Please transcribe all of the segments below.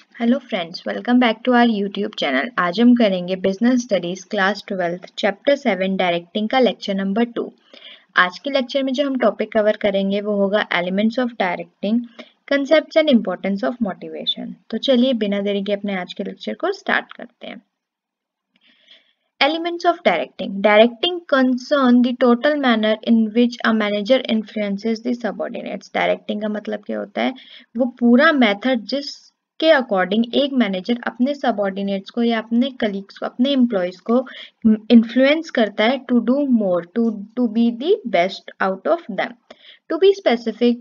Hello friends, welcome back to our YouTube channel. आज हम करेंगे business studies class 12 chapter 7 directing का लेक्चर नंबर 2। आज के लेक्चर में जो हम टॉपिक कवर करेंगे वो होगा elements of directing, concepts and importance of motivation. तो चलिए बिना देरी के अपने आज के लेक्चर को स्टार्ट करते हैं। Elements of directing. Directing concern the total manner in which a manager influences the subordinates. Directing का मतलब क्या होता है? वो पूरा मेथड जिसके अकॉर्डिंग एक मैनेजर अपने सबॉर्डिनेट्स को या अपने कलीग्स को, अपने एम्प्लॉयज को इन्फ्लुएंस करता है to do more, to be the best out of them. To be specific,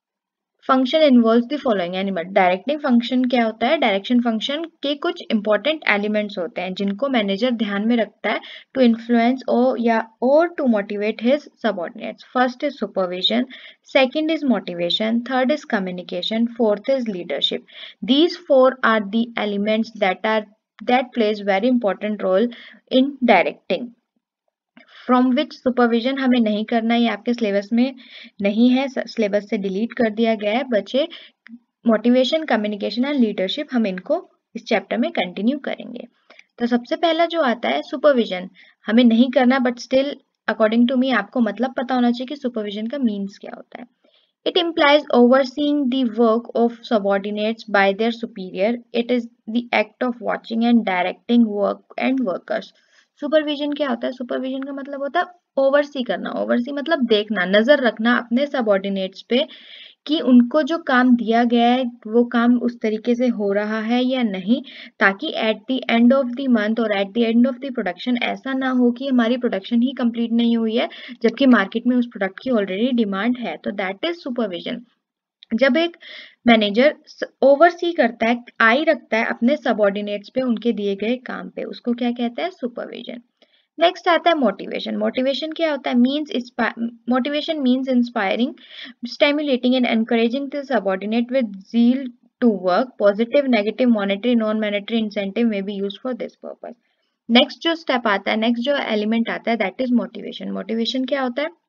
function involve the following element. Directing function क्या होता है? डायरेक्शन फंक्शन के कुछ इंपॉर्टेंट एलिमेंट्स होते हैं जिनको मैनेजर ध्यान में रखता है टू इन्फ्लुएंस और to motivate his subordinates. First is supervision, second is motivation, third is communication, fourth is leadership. These four are the elements that plays very important role in directing. From which supervision हमें नहीं करना, ये आपके syllabus में नहीं है, syllabus से delete कर दिया गया है। बच्चे मोटिवेशन, कम्युनिकेशन एंड लीडरशिप हम इनको इस चैप्टर में कंटिन्यू करेंगे। तो सबसे पहला जो आता है सुपरविजन, हमें नहीं करना but still according to me आपको मतलब पता होना चाहिए कि सुपरविजन का मीन्स क्या होता है। It implies overseeing the work of subordinates by their superior. It is the act of watching and directing work and workers. Supervision क्या होता है? सुपरविजन का मतलब होता है ओवरसी करना। ओवरसी मतलब देखना, नजर रखना अपने सबऑर्डिनेट्स पे कि उनको जो काम दिया गया है वो काम उस तरीके से हो रहा है या नहीं, ताकि at the end of the month और at the end of the production ऐसा ना हो कि हमारी प्रोडक्शन ही कंप्लीट नहीं हुई है जबकि मार्केट में उस प्रोडक्ट की ऑलरेडी डिमांड है। तो दैट इज सुपरविजन। जब एक मैनेजर ओवरसी करता है, आई रखता है अपने सबऑर्डिनेट्स पे उनके दिए गए काम पे, उसको क्या कहते हैं? सुपरविजन। नेक्स्ट आता है मोटिवेशन। मोटिवेशन क्या होता है? Motivation means inspiring, stimulating and encouraging the subordinate with zeal to work. Positive, negative, monetary, non-monetary incentive may be used for this purpose. Next जो स्टेप आता है, नेक्स्ट जो एलिमेंट आता है दैट इज मोटिवेशन। मोटिवेशन क्या होता है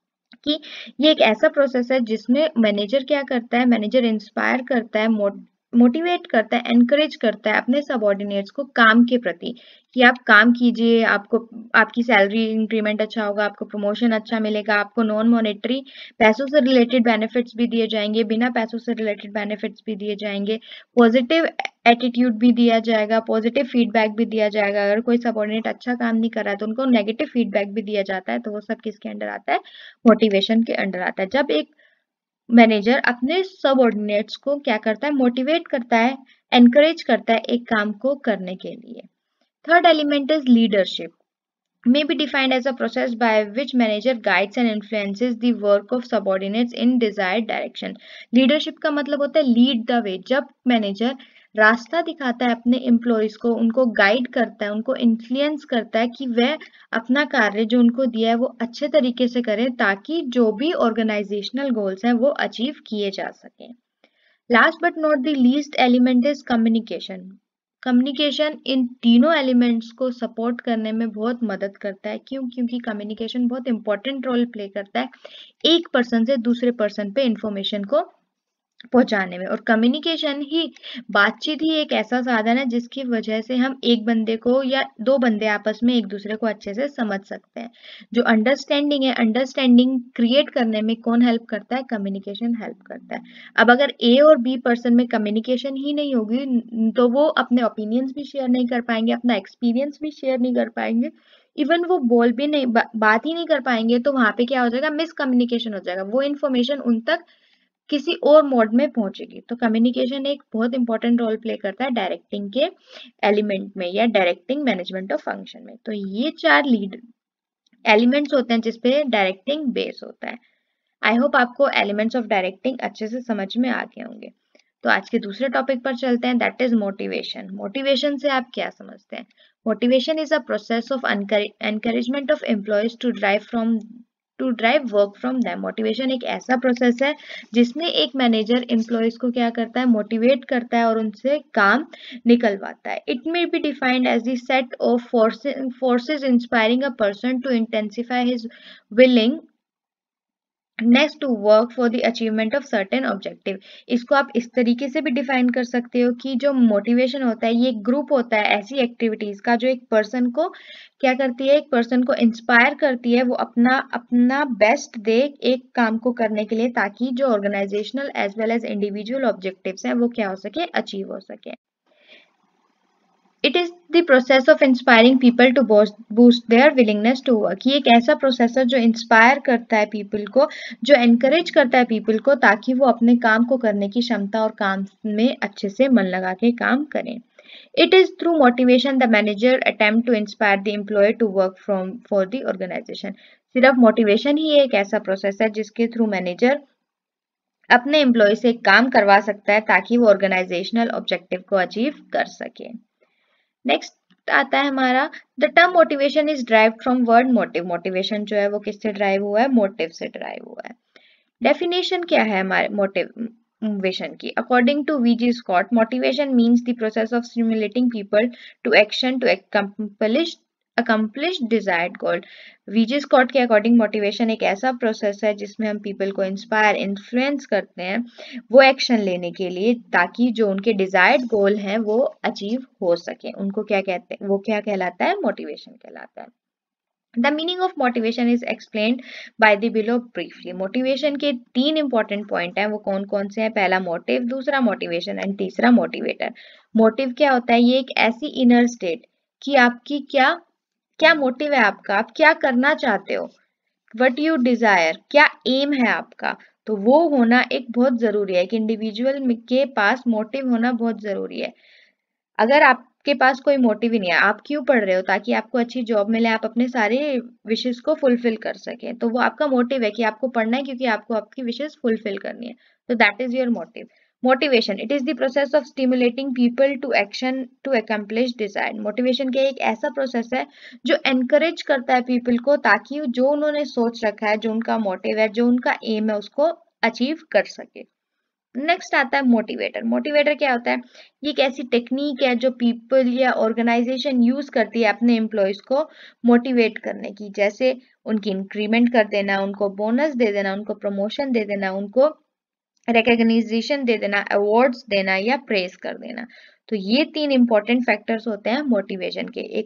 कि ये एक ऐसा प्रोसेस है जिसमें मैनेजर क्या करता है? मैनेजर इंस्पायर करता है, मोटिवेट करता है, एनकरेज करता है अपने सबऑर्डिनेट्स को काम के प्रति कि आप काम कीजिए, आपको आपकी सैलरी इंक्रीमेंट अच्छा होगा, आपको प्रमोशन अच्छा मिलेगा, आपको नॉन मॉनेटरी पैसों से रिलेटेड बेनिफिट्स भी दिए जाएंगे, बिना पैसों से रिलेटेड बेनिफिट्स भी दिए जाएंगे, पॉजिटिव एटीट्यूड भी दिया जाएगा, पॉजिटिव फीडबैक भी दिया जाएगा। अगर कोई सबऑर्डिनेट अच्छा काम नहीं कर रहा है तो उनको नेगेटिव फीडबैक भी दिया जाता है। तो वो सब किसके अंडर आता है? मोटिवेशन के अंडर आता है। जब एक मैनेजर अपने सबऑर्डिनेट्स को क्या करता है? मोटिवेट करता है, एनकरेज करता है एक काम को करने के लिए। Third element is leadership, may be defined as a process by which manager guides and influences the work of subordinates in desired direction. Leadership का मतलब होता है lead the way. जब मैनेजर रास्ता दिखाता है अपने एम्प्लॉयज को, उनको गाइड करता है, उनको इन्फ्लुएंस करता है कि वह अपना कार्य जो उनको दिया है वो अच्छे तरीके से करें ताकि जो भी ऑर्गेनाइजेशनल गोल्स हैं वो अचीव किए जा सकें। Last but not the least element is communication. Communication इन तीनों एलिमेंट्स को सपोर्ट करने में बहुत मदद करता है। क्यों? क्योंकि कम्युनिकेशन बहुत इंपॉर्टेंट रोल प्ले करता है एक पर्सन से दूसरे पर्सन पे इंफॉर्मेशन को पहुंचाने में। और कम्युनिकेशन ही, बातचीत ही एक ऐसा साधन है जिसकी वजह से हम एक बंदे को या दो बंदे आपस में एक दूसरे को अच्छे से समझ सकते हैं। जो अंडरस्टैंडिंग है, अंडरस्टैंडिंग क्रिएट करने में कौन हेल्प करता है? कम्युनिकेशन हेल्प करता है। अब अगर ए और बी पर्सन में कम्युनिकेशन ही नहीं होगी तो वो अपने ओपिनियंस भी शेयर नहीं कर पाएंगे, अपना एक्सपीरियंस भी शेयर नहीं कर पाएंगे, इवन वो बोल भी नहीं, बात ही नहीं कर पाएंगे। तो वहां पे क्या हो जाएगा? मिसकम्युनिकेशन हो जाएगा, वो इन्फॉर्मेशन उन तक किसी और मोड में पहुंचेगी। तो कम्युनिकेशन एक बहुत इंपॉर्टेंट रोल प्ले करता है डायरेक्टिंग के एलिमेंट में या डायरेक्टिंग मैनेजमेंट ऑफ फंक्शन में। तो ये चार लीड एलिमेंट्स होते हैं जिसपे डायरेक्टिंग बेस होता है। आई होप आपको एलिमेंट्स ऑफ डायरेक्टिंग अच्छे से समझ में आ गए होंगे। तो आज के दूसरे टॉपिक पर चलते हैं, दैट इज मोटिवेशन। मोटिवेशन से आप क्या समझते हैं? Motivation is a process of encouragement of employees to drive work from them. Motivation एक ऐसा प्रोसेस है जिसमें एक मैनेजर एम्प्लॉयज को क्या करता है? मोटिवेट करता है और उनसे काम निकलवाता है। It may be defined as the set of forces inspiring a person to intensify his willingness, to work for the achievement of certain objective. इसको आप इस तरीके से भी डिफाइन कर सकते हो कि जो मोटिवेशन होता है ये एक ग्रुप होता है ऐसी एक्टिविटीज का जो एक पर्सन को क्या करती है, एक पर्सन को इंस्पायर करती है वो अपना अपना बेस्ट दे एक काम को करने के लिए, ताकि जो organizational as well as individual objectives हैं वो क्या हो सके, अचीव हो सके। It is the process of inspiring people to boost their willingness to work. ये एक ऐसा प्रोसेस है जो इंस्पायर करता है पीपल को, जो एनकरेज करता है पीपल को, ताकि वो अपने काम को करने की क्षमता और काम में अच्छे से मन लगा के काम करें। It is through motivation the manager attempt to inspire the employee to work for the organization। सिर्फ मोटिवेशन ही एक ऐसा प्रोसेस है जिसके थ्रू मैनेजर अपने एम्प्लॉय से काम करवा सकता है ताकि वो ऑर्गेनाइजेशनल ऑब्जेक्टिव को अचीव कर सके। नेक्स्ट आता है हमारा, the term motivation is drive from word motive. Motivation जो है वो किससे ड्राइव हुआ है, मोटिव से ड्राइव हुआ है। डेफिनेशन क्या है हमारे मोटिवेशन की, according to VG Scott, motivation means the process of stimulating people to action to accomplish desired goal. VG Scott के अकॉर्डिंग मोटिवेशन एक ऐसा प्रोसेस है जिसमें हम पीपल को इंस्पायर इन्फ्लुएंस करते हैं वो एक्शन लेने के लिए, ताकि जो उनके डिजायर्ड गोल हैं वो अचीव हो सके। उनको क्या कहते हैं, वो क्या कहलाता है, मोटिवेशन कहलाता है। The meaning of motivation is explained by the below briefly। Motivation के 3 इंपॉर्टेंट पॉइंट हैं, वो कौन कौन से हैं, पहला मोटिव, दूसरा मोटिवेशन एंड तीसरा मोटिवेटर। मोटिव क्या होता है, ये एक ऐसी इनर स्टेट कि आपकी क्या क्या मोटिव है आपका, आप क्या करना चाहते हो, वट यू डिजायर, क्या एम है आपका, तो वो होना एक बहुत जरूरी है। एक इंडिविजुअल के पास मोटिव होना बहुत जरूरी है। अगर आपके पास कोई मोटिव ही नहीं है, आप क्यों पढ़ रहे हो, ताकि आपको अच्छी जॉब मिले, आप अपने सारे विशेष को फुलफिल कर सकें, तो वो आपका मोटिव है कि आपको पढ़ना है क्योंकि आपको आपकी विशेष फुलफिल करनी है, तो that is your motive. Motivation, it is the process of stimulating people to action to accomplish desire. Motivation का एक ऐसा प्रोसेस है जो एनकरेज करता है पीपल को, ताकि जो उन्होंने सोच रखा है, जो उनका मोटिव है, जो उनका एम है, उसको अचीव कर सके। नेक्स्ट आता है मोटिवेटर। मोटिवेटर क्या होता है, ये एक ऐसी टेक्निक है जो पीपल या ऑर्गेनाइजेशन यूज करती है अपने एम्प्लॉयज को मोटिवेट करने की, जैसे उनकी इंक्रीमेंट कर देना, उनको बोनस दे देना, उनको प्रमोशन दे देना, उनको रिकग्निशन दे देना, अवार्ड्स देना या प्रेज कर देना। तो ये 3 इंपॉर्टेंट फैक्टर्स होते हैं मोटिवेशन के, एक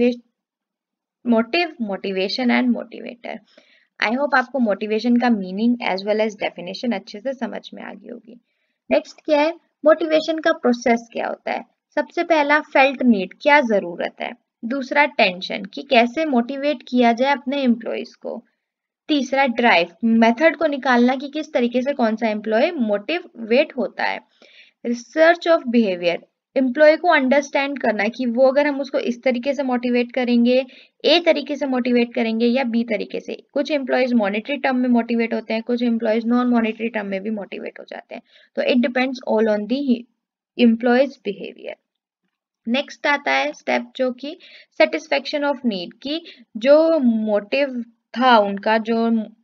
motivation and motivator. I hope आपको मोटिवेशन का meaning as well as definition अच्छे से समझ में आ गई होगी। नेक्स्ट क्या है, मोटिवेशन का प्रोसेस क्या होता है। सबसे पहला फेल्ट नीड, क्या जरूरत है। दूसरा टेंशन, कि कैसे मोटिवेट किया जाए अपने एम्प्लॉयज को। तीसरा ड्राइव, मेथड को निकालना कि किस तरीके से कौन सा एम्प्लॉय मोटिवेट होता है। रिसर्च ऑफ बिहेवियर, एम्प्लॉय को अंडरस्टैंड करना कि वो अगर हम उसको इस तरीके से मोटिवेट करेंगे, ए तरीके से मोटिवेट करेंगे या बी तरीके से। कुछ एम्प्लॉयज मॉनेटरी टर्म में मोटिवेट होते हैं, कुछ एम्प्लॉयज नॉन मॉनेटरी टर्म में भी मोटिवेट हो जाते हैं, तो it depends all on the employees behaviour. Next आता है स्टेप जो कि सेटिस्फेक्शन ऑफ नीड, की जो मोटिव था उनका, जो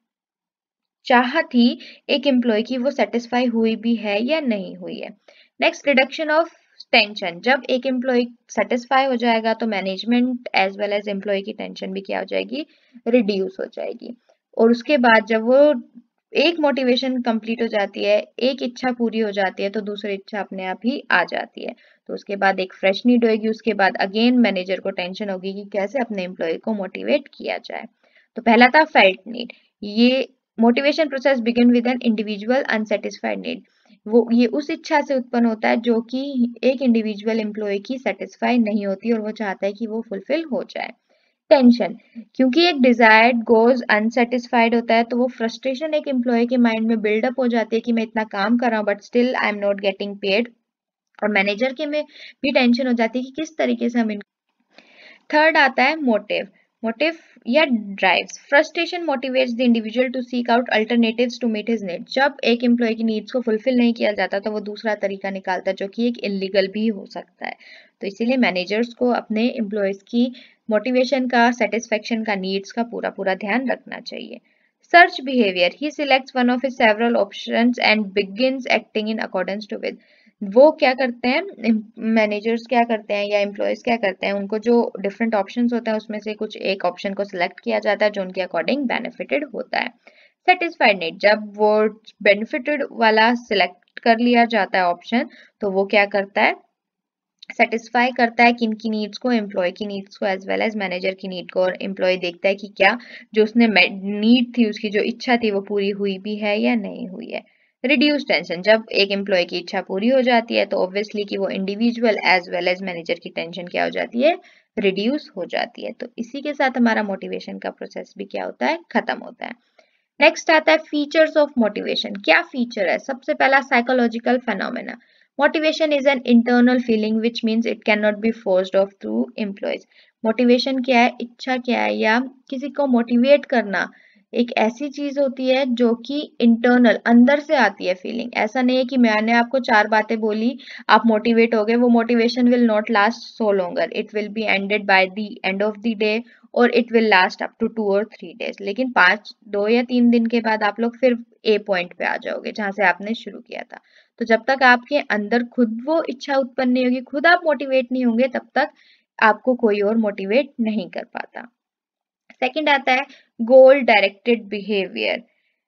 चाह थी एक एम्प्लॉय की, वो सेटिस्फाई हुई भी है या नहीं हुई है। नेक्स्ट, रिडक्शन ऑफ टेंशन, जब एक एम्प्लॉय सेटिस्फाई हो जाएगा तो management as well as employee की टेंशन भी क्या हो जाएगी, रिड्यूस हो जाएगी। और उसके बाद जब वो एक मोटिवेशन कंप्लीट हो जाती है, एक इच्छा पूरी हो जाती है, तो दूसरी इच्छा अपने आप ही आ जाती है, तो उसके बाद एक फ्रेश नीड होगी, उसके बाद अगेन मैनेजर को टेंशन होगी कि कैसे अपने एम्प्लॉय को मोटिवेट किया जाए। तो पहला था फेल्ट नीड, ये motivation process begin with an individual unsatisfied need, वो ये उस इच्छा से उत्पन्न होता है जो कि एक इंडिविजुअल एम्प्लॉय की सेटिस्फाई नहीं होती और वो चाहता है कि वो फुलफिल हो जाए। टेंशन, क्योंकि एक डिजायर्ड गोज अनसेटिस्फाइड होता है, तो वो फ्रस्ट्रेशन एक एम्प्लॉय के माइंड में बिल्डअप हो जाती है कि मैं इतना काम कर रहा हूँ but still I am not getting paid, और मैनेजर के में भी टेंशन हो जाती है कि किस तरीके से हम। थर्ड आता है मोटिव, मोटिव या drives. Frustration motivates the individual to seek out alternatives to meet his needs. जब एक एम्प्लॉय की नीड्स को फुलफिल नहीं किया जाता तो वो दूसरा तरीका निकालता है जो कि एक इलीगल भी हो सकता है, तो इसीलिए मैनेजर्स को अपने एम्प्लॉयज की मोटिवेशन का, सेटिस्फेक्शन का, नीड्स का पूरा पूरा ध्यान रखना चाहिए। Search behaviour, he selects one of his several options and begins acting in accordance to with. वो क्या करते हैं, मैनेजर्स क्या करते हैं या एम्प्लॉयज क्या करते हैं, उनको जो डिफरेंट ऑप्शंस होते हैं उसमें से कुछ एक ऑप्शन को सिलेक्ट किया जाता है जो उनके अकॉर्डिंग बेनिफिटेड होता है। सेटिस्फाइड नीड, जब वो बेनिफिटेड वाला सिलेक्ट कर लिया जाता है ऑप्शन, तो वो क्या करता है, सेटिस्फाई करता है किन की नीड्स को, एम्प्लॉय की नीड्स को एज वेल एज मैनेजर की नीड को, और एम्प्लॉय देखता है कि क्या जो उसने नीड थी, उसकी जो इच्छा थी वो पूरी हुई भी है या नहीं हुई है। रिड्यूस टेंशन, जब एक एम्प्लॉय की इच्छा पूरी हो जाती है तो ऑब्वियसली कि वो individual as well as manager की टेंशन क्या हो जाती है, रिड्यूस हो जाती है। तो इसी के साथ हमारा मोटिवेशन का प्रोसेस भी क्या होता है, खत्म होता है। नेक्स्ट आता है फीचर्स ऑफ मोटिवेशन। क्या फीचर है, सबसे पहला psychological phenomena. Motivation is an internal feeling which means it can not be forced of through employees. Motivation क्या है, इच्छा क्या है, या किसी को मोटिवेट करना एक ऐसी चीज होती है जो कि इंटरनल अंदर से आती है फीलिंग। ऐसा नहीं है कि मैंने आपको 4 बातें बोली, आप मोटिवेट हो गए, वो motivation will not last so longer, it will be ended by the end of the day, और it will last up to 2 और 3 डेज। लेकिन 2 या 3 दिन के बाद आप लोग फिर ए पॉइंट पे आ जाओगे जहां से आपने शुरू किया था। तो जब तक आपके अंदर खुद वो इच्छा उत्पन्न नहीं होगी, खुद आप मोटिवेट नहीं होंगे, तब तक आपको कोई और मोटिवेट नहीं कर पाता। सेकंड आता है गोल डायरेक्टेड बिहेवियर।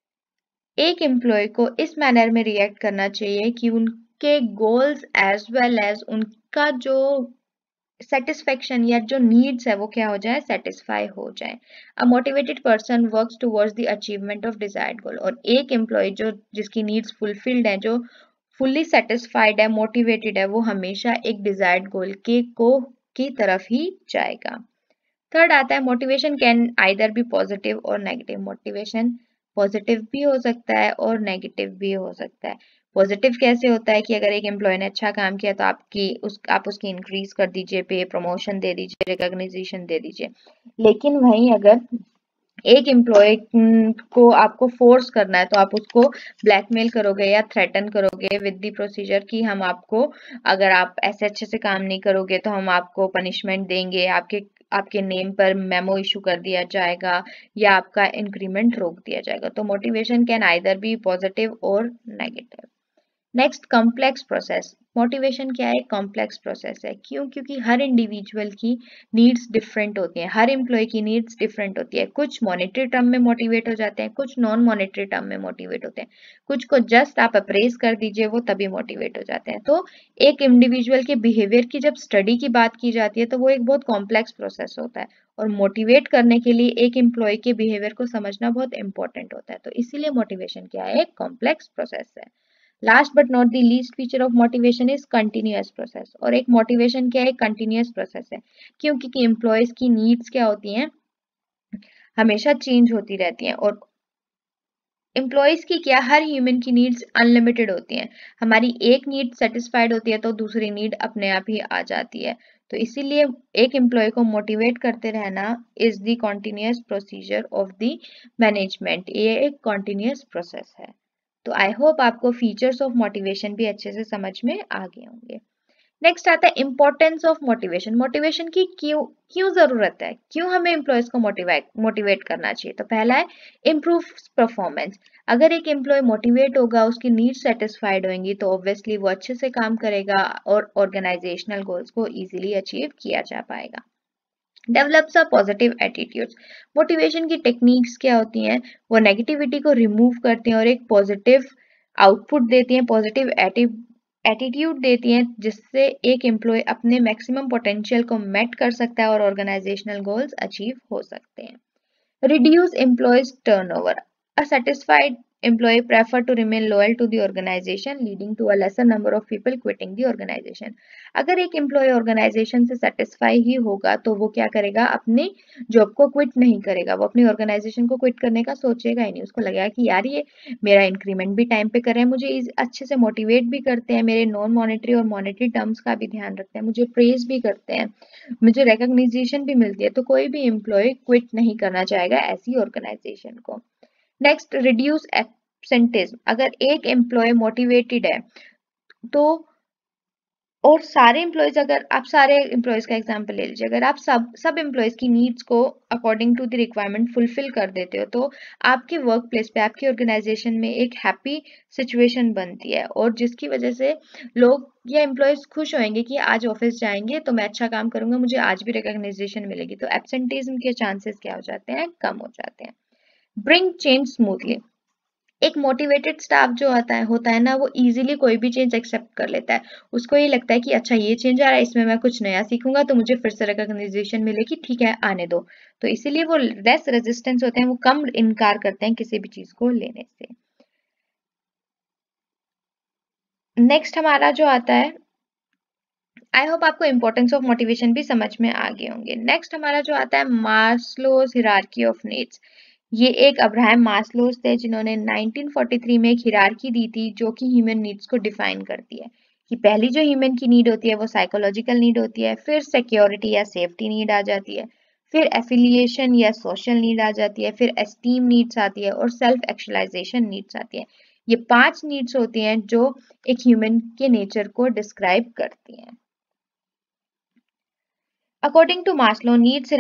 एक एम्प्लॉय को इस मैनर में रिएक्ट करना चाहिए कि उनके गोल्स एज वेल एज उनका जो सेटिस्फेक्शन या जो नीड्स है वो क्या हो जाए, सेटिस्फाई हो जाए। A motivated person works towards the achievement of desired goal. और एक एम्प्लॉय जो जिसकी नीड्स फुलफिल्ड है, जो फुल्ली सेटिस्फाइड है, मोटिवेटेड है, वो हमेशा एक डिजायर्ड गोल की तरफ ही जाएगा। थर्ड आता है motivation can either be positive और नेगेटिव। मोटिवेशन पॉजिटिव भी हो सकता है और नेगेटिव भी हो सकता है। पॉजिटिव कैसे होता है कि अगर एक एम्प्लॉय ने अच्छा काम किया तो आप उसकी इंक्रीज कर दीजिए, पे प्रमोशन दे दीजिए, रिकॉग्निशन दे दीजिए। लेकिन वहीं अगर एक एम्प्लॉय को आपको फोर्स करना है तो आप उसको ब्लैकमेल करोगे या थ्रेटन करोगे विद द प्रोसीजर कि हम आपको, अगर आप ऐसे अच्छे से काम नहीं करोगे तो हम आपको पनिशमेंट देंगे, आपके नेम पर मेमो इशू कर दिया जाएगा, या आपका इंक्रीमेंट रोक दिया जाएगा। तो motivation can either be positive और negative. Next complex process. Motivation क्या है, कॉम्प्लेक्स प्रोसेस है। क्यों, क्योंकि हर इंडिविजुअल की नीड्स डिफरेंट होती हैं, हर एम्प्लॉय की नीड्स डिफरेंट होती है। कुछ मॉनेटरी टर्म में मोटिवेट हो जाते हैं, कुछ नॉन मॉनेटरी टर्म में मोटिवेट होते हैं, कुछ को जस्ट आप अप्रेज कर दीजिए वो तभी मोटिवेट हो जाते हैं। तो एक इंडिविजुअल के बिहेवियर की जब स्टडी की बात की जाती है तो वो एक बहुत कॉम्प्लेक्स प्रोसेस होता है, और मोटिवेट करने के लिए एक एम्प्लॉय के बिहेवियर को समझना बहुत इंपॉर्टेंट होता है। तो इसीलिए मोटिवेशन क्या है, एक कॉम्प्लेक्स प्रोसेस है। Last but not the least feature of motivation is continuous process. और एक मोटिवेशन क्या है, कंटिन्यूअस प्रोसेस है। क्योंकि एम्प्लॉयज की नीड्स क्या होती हैं, हमेशा चेंज होती रहती हैं, और एम्प्लॉयज की क्या, हर ह्यूमन की नीड्स अनलिमिटेड होती हैं। हमारी एक नीड सेटिस्फाइड होती है तो दूसरी नीड अपने आप ही आ जाती है। तो इसीलिए एक एम्प्लॉय को मोटिवेट करते रहना is the continuous procedure of the management. ये एक कॉन्टिन्यूअस प्रोसेस है। तो आई होप आपको फीचर्स ऑफ मोटिवेशन भी अच्छे से समझ में आ गए होंगे। नेक्स्ट आता है इंपॉर्टेंस ऑफ मोटिवेशन। मोटिवेशन की क्यों क्यों जरूरत है, क्यों हमें एम्प्लॉयज को मोटिवेट करना चाहिए। तो पहला है इम्प्रूव परफॉर्मेंस। अगर एक एम्प्लॉय मोटिवेट होगा, उसकी नीड्स सेटिस्फाइड होंगी, तो ऑब्वियसली वो अच्छे से काम करेगा और ऑर्गेनाइजेशनल गोल्स को इजीली अचीव किया जा पाएगा। Develops a positive attitudes. Motivation की टेक्निक्स क्या होती हैं, वो नेगेटिविटी को रिमूव करती हैं और एक पॉजिटिव आउटपुट देती हैं, पॉजिटिव एटीट्यूड देती हैं, जिससे एक एम्प्लॉय अपने मैक्सिमम पोटेंशियल को मेट कर सकता है और ऑर्गेनाइजेशनल गोल्स अचीव हो सकते हैं। Reduce employees turnover. A satisfied employee prefer to remain loyal to the organization, leading to a lesser number of people quitting the organization. अगर एक एम्प्लॉय ऑर्गेनाइजेशन से सेटिस्फाई ही होगा तो वो क्या करेगा, अपने जॉब को क्विट नहीं करेगा, वो अपनी ऑर्गेनाइजेशन को क्विट करने का सोचेगा ही नहीं। उसको लगेगा कि यार ये मेरा इंक्रीमेंट भी टाइम पे कर रहे हैं, मुझे अच्छे से मोटिवेट भी करते हैं, मेरे नॉन मॉनेटरी और मॉनेटरी टर्म्स का भी ध्यान रखते हैं, मुझे प्रेज भी करते हैं, मुझे रिकॉग्निशन भी मिलती है। तो कोई भी एम्प्लॉय क्विट नहीं करना चाहेगा ऐसी ऑर्गेनाइजेशन को। Next, reduce absenteeism. अगर एक एम्प्लॉय मोटिवेटेड है तो, और सारे एम्प्लॉयज, अगर आप सारे एम्प्लॉयज का एग्जांपल ले लीजिए, अगर आप सब एम्प्लॉयज की नीड्स को according to the requirement fulfil कर देते हो, तो आपके वर्क प्लेस पे, आपकी ऑर्गेनाइजेशन में एक हैप्पी सिचुएशन बनती है, और जिसकी वजह से लोग या एम्प्लॉयज खुश होंगे कि आज ऑफिस जाएंगे तो मैं अच्छा काम करूंगा, मुझे आज भी रिकॉग्निशन मिलेगी। तो एब्सेंटिज्म के चांसेस क्या हो जाते हैं, कम हो जाते हैं। Bring change smoothly. एक मोटिवेटेड स्टाफ जो होता है ना, वो इजीली कोई भी चेंज एक्सेप्ट कर लेता है। उसको ये लगता है कि अच्छा ये चेंज आ रहा है, इसमें मैं कुछ नया सीखूंगा तो मुझे फिर से रिकॉग्नाइजेशन मिलेगी, ठीक है आने दो। तो इसीलिए वो लेस रेजिस्टेंस होते हैं, वो कम इनकार करते हैं किसी भी चीज को लेने से। नेक्स्ट हमारा जो आता है, आई होप आपको इंपॉर्टेंस ऑफ मोटिवेशन भी समझ में आ गए होंगे। नेक्स्ट हमारा जो आता है मास्लोज हिरार्की ऑफ नीड्स। ये एक अब्राहम मास्लोज थे जिन्होंने 1943 में एक हिरार्की दी थी जो कि ह्यूमन नीड्स को डिफाइन करती है। कि पहली जो ह्यूमन की नीड होती है वो साइकोलॉजिकल नीड होती है, फिर सिक्योरिटी या सेफ्टी नीड आ जाती है, फिर एफिलिएशन या सोशल नीड आ जाती है, फिर एस्टीम नीड्स आती है और सेल्फ एक्चुअलाइजेशन नीड्स आती है। ये 5 नीड्स होती हैं जो एक ह्यूमन के नेचर को डिस्क्राइब करती हैं। According to Maslow,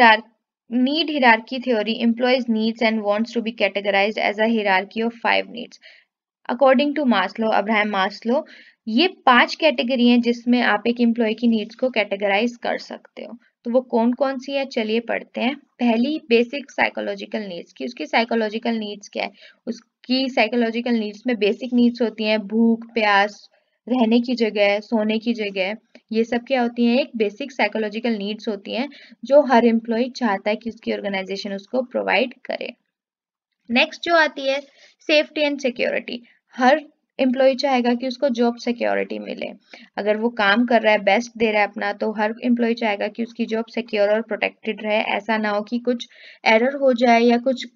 need hierarchy theory employs needs and wants to be categorized as a hierarchy of 5 needs. According to Maslow, Abraham Maslow, ये 5 कैटेगरी हैं जिसमें आप एक एम्प्लॉय की नीड्स को कैटेगराइज कर सकते हो। तो वो कौन कौन सी है, चलिए पढ़ते हैं। पहली बेसिक साइकोलॉजिकल नीड्स की, उसकी साइकोलॉजिकल नीड्स क्या है? उसकी साइकोलॉजिकल नीड्स में बेसिक नीड्स होती हैं भूख, प्यास, रहने की जगह, सोने की जगह। ये सब क्या होती हैं? एक बेसिक साइकोलॉजिकल नीड्स होती हैं जो हर एम्प्लॉय चाहता है कि उसकी ऑर्गेनाइजेशन उसको प्रोवाइड करे। नेक्स्ट जो आती है सेफ्टी एंड सिक्योरिटी। हर एम्प्लॉय चाहेगा कि उसको जॉब सिक्योरिटी मिले। अगर वो काम कर रहा है, बेस्ट दे रहा है अपना, तो हर एम्प्लॉय चाहेगा कि उसकी जॉब सिक्योर और प्रोटेक्टेड रहे। ऐसा ना हो कि कुछ एरर हो जाए या कुछ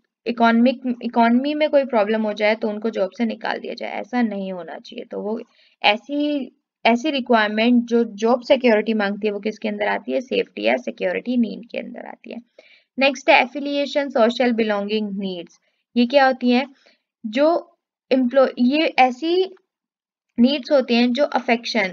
इकोनॉमी में कोई प्रॉब्लम हो जाए तो उनको जॉब से निकाल दिया जाए, ऐसा नहीं होना चाहिए। तो वो ऐसी ऐसी रिक्वायरमेंट जो जॉब सिक्योरिटी मांगती है वो किसके अंदर आती है? सेफ्टी या सिक्योरिटी नीड के अंदर आती है। नेक्स्ट है एफिलिएशन सोशल बिलोंगिंग नीड्स। ये क्या होती है? जो ये ऐसी नीड्स होती हैं जो अफेक्शन,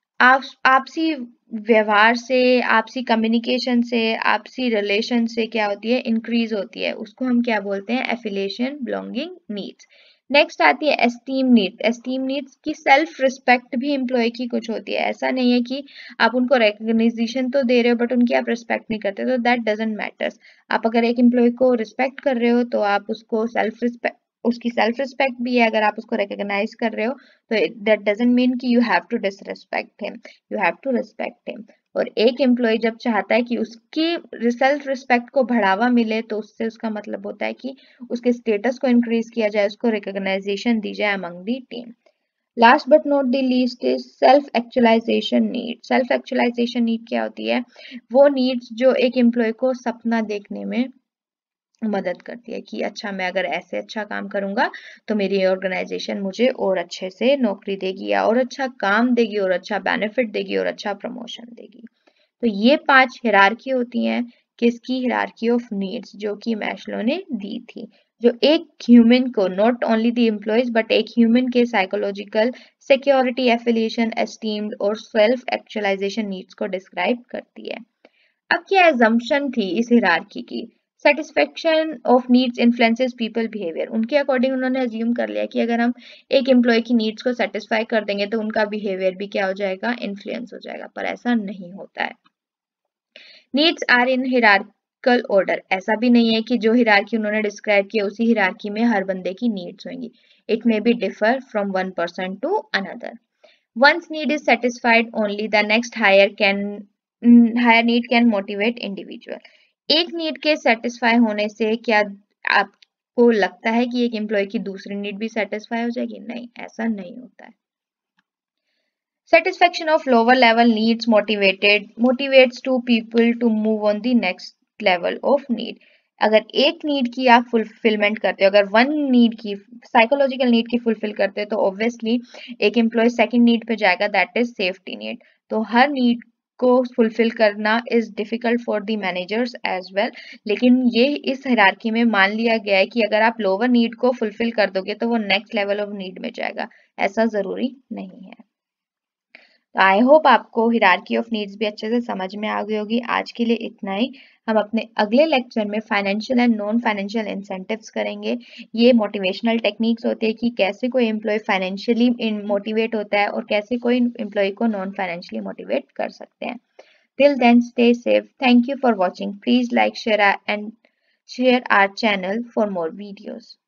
आपसी व्यवहार से, आपसी कम्युनिकेशन से, आपसी रिलेशन से क्या होती है? इंक्रीज होती है। उसको हम क्या बोलते हैं? Affiliation belonging needs. नेक्स्ट आती है एस्टीम नीड्स। एस्टीम नीड्स की सेल्फ रिस्पेक्ट भी एम्प्लॉय की कुछ होती है। ऐसा नहीं है कि आप उनको रिकग्नाइजेशन तो दे रहे हो बट उनकी आप रिस्पेक्ट नहीं करते, तो दैट डजंट मैटर्स। आप अगर एक एम्प्लॉय को रिस्पेक्ट कर रहे हो तो आप उसको सेल्फ रिस्पेक्ट, उसकी सेल्फ रिस्पेक्ट भी है। अगर आप उसको रिकॉग्नाइज कर रहे हो तो दैट डजंट मीन कि you have to disrespect him, you have to respect him. और एक एम्प्लॉय जब चाहता है कि उसकी सेल्फ रिस्पेक्ट को बढ़ावा मिले तो उससे उसका मतलब होता है कि उसके स्टेटस को इंक्रीज किया जाए, उसको रिकॉग्नाइजेशन दी जाए among the team. Last but not the least is self actualization need. Self actualization need क्या होती है? वो नीड्स जो एक एम्प्लॉय को सपना देखने में मदद करती है कि अच्छा मैं अगर ऐसे अच्छा काम करूंगा तो मेरी ऑर्गेनाइजेशन मुझे और अच्छे से नौकरी देगी या और अच्छा काम देगी और अच्छा बेनिफिट देगी और अच्छा प्रमोशन देगी। तो ये 5 हिरार्की होती हैं। किसकी? हिरार्की ऑफ नीड्स, जो कि मैस्लो ने दी थी, जो एक ह्यूमन को, not only the employees but एक ह्यूमन के साइकोलॉजिकल सिक्योरिटी, एफिलिएशन, एस्टीम्ड और सेल्फ एक्चुअलाइजेशन नीड्स को डिस्क्राइब करती है। अब क्या एजम्पशन थी इस हिरार्की की? Satisfaction of needs influences people behaviour. उनके अकॉर्डिंग उन्होंने अज्यूम कर लिया कि अगर हम एक एम्प्लॉय की नीड्स को सेटिस्फाई कर देंगे तो उनका बिहेवियर भी क्या हो जाएगा? इन्फ्लुएंस हो जाएगा। पर ऐसा नहीं होता है। Needs are in hierarchical order. ऐसा भी नहीं है कि जो हिरार्की उन्होंने डिस्क्राइब किया उसी हिरार्की में हर बंदे की नीड्स होंगी। It may be differ from one person to another. Once need is satisfied, only the next higher need can motivate individual. एक नीड के सेटिस्फाई होने से क्या आपको लगता है कि एक एम्प्लॉय की दूसरी नीड भी सेटिस्फाई हो जाएगी? नहीं, ऐसा नहीं होता है। Satisfaction of lower level needs motivates two people to move on the next level of need. अगर एक नीड की आप फुलफिलमेंट करते हो, अगर वन नीड की, साइकोलॉजिकल नीड की फुलफिल करते हो, तो ऑब्वियसली एक एम्प्लॉय सेकंड नीड पे जाएगा, दैट इज सेफ्टी नीड। तो हर नीड को फुलफिल करना is difficult for the managers as well. लेकिन ये इस हायरार्की में मान लिया गया है कि अगर आप लोअर नीड को फुलफिल कर दोगे तो वो नेक्स्ट लेवल ऑफ नीड में जाएगा। ऐसा जरूरी नहीं है। तो आई होप आपको हिरार्की ऑफ नीड्स भी अच्छे से समझ में आ गई होगी। आज के लिए इतना ही। हम अपने अगले लेक्चर में financial and non financial incentives करेंगे। ये मोटिवेशनल टेक्निक्स होती है कि कैसे कोई एम्प्लॉय फाइनेंशियली मोटिवेट होता है और कैसे कोई एम्प्लॉय को नॉन फाइनेंशियली मोटिवेट कर सकते हैं। Till then stay safe. Thank you for watching. Please like, share and share our channel for more videos.